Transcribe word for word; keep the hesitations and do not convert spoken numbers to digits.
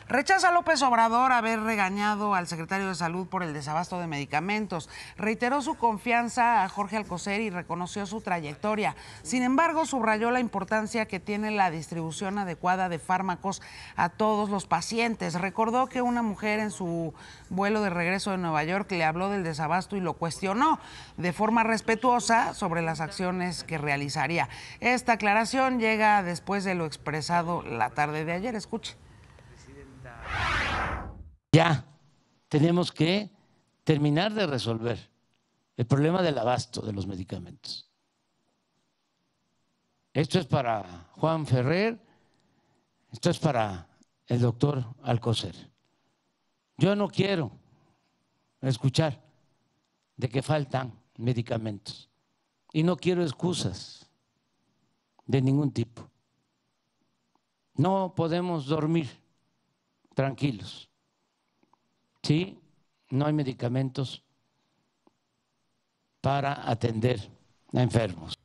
Rechaza López Obrador haber regañado al secretario de Salud por el desabasto de medicamentos. Reiteró su confianza a Jorge Alcocer y reconoció su trayectoria. Sin embargo, subrayó la importancia que tiene la distribución adecuada de fármacos a todos los pacientes. Recordó que una mujer en su vuelo de regreso de Nueva York le habló del desabasto y lo cuestionó de forma respetuosa sobre las acciones que realizaría. Esta aclaración llega después de lo expresado la tarde de ayer. Escuche. Ya tenemos que terminar de resolver el problema del abasto de los medicamentos. Esto es para Juan Ferrer, esto es para el doctor Alcocer. Yo no quiero escuchar de que faltan medicamentos y no quiero excusas de ningún tipo. No podemos dormir tranquilos. Sí, no hay medicamentos para atender a enfermos.